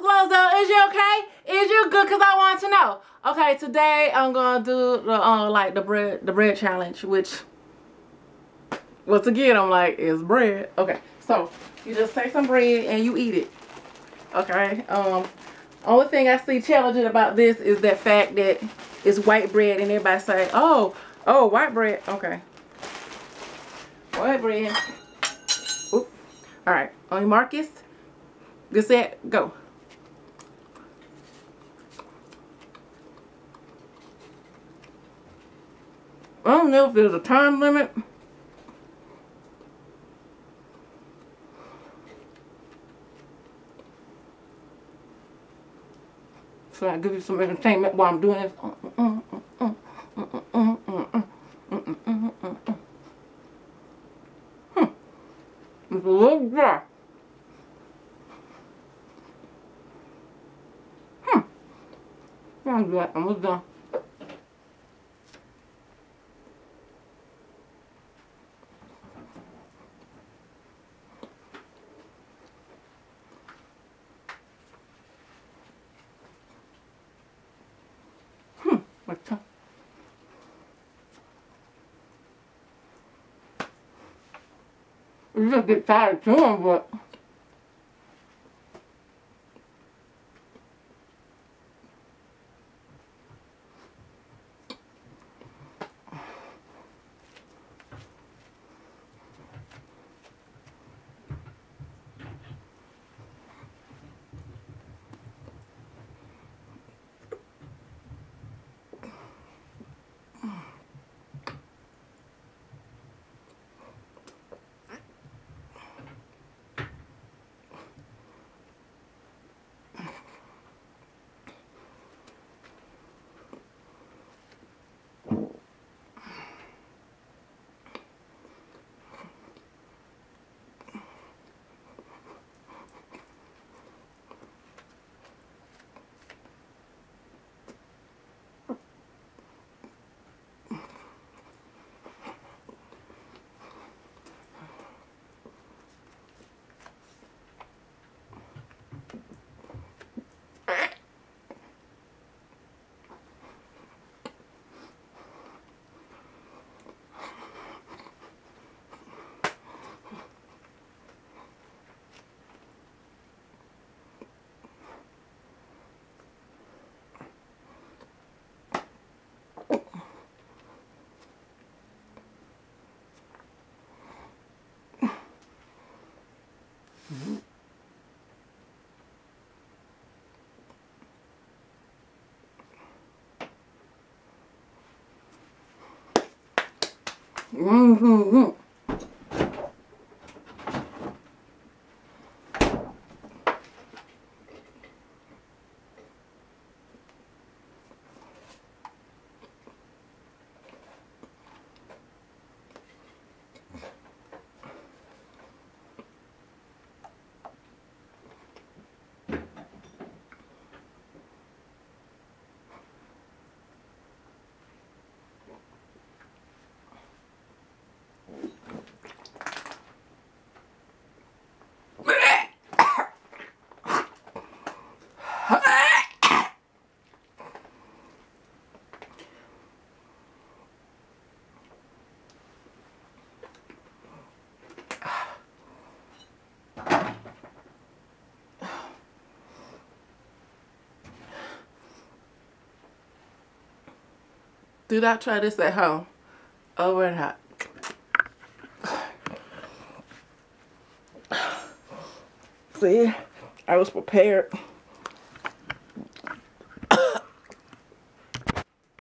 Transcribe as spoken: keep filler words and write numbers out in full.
gloves up. Is you okay? Is you good? Cause I want to know. Okay, today I'm gonna do the uh, like the bread the bread challenge, which once again I'm like it's bread. Okay, so you just take some bread and you eat it. Okay. Um, only thing I see challenging about this is that fact that it's white bread and everybody say, oh, oh, white bread. Okay. White bread. Oop. All right. On your Marcus. Get set. Go. I don't know if there's a time limit. So I give you some entertainment while I'm doing this. Hmm. It's a little dry. Hmm. I'm good. I'm almost done. Hmm. My tongue. You just get tired of chewing, but mm-hmm. Do not try this at home. Over and hot. See, I was prepared.